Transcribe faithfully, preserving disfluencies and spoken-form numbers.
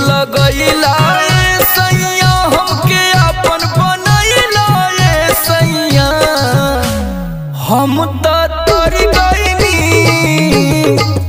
लगैला ए सैया हमके अपन बनैला ए सैया हम त तर गइनी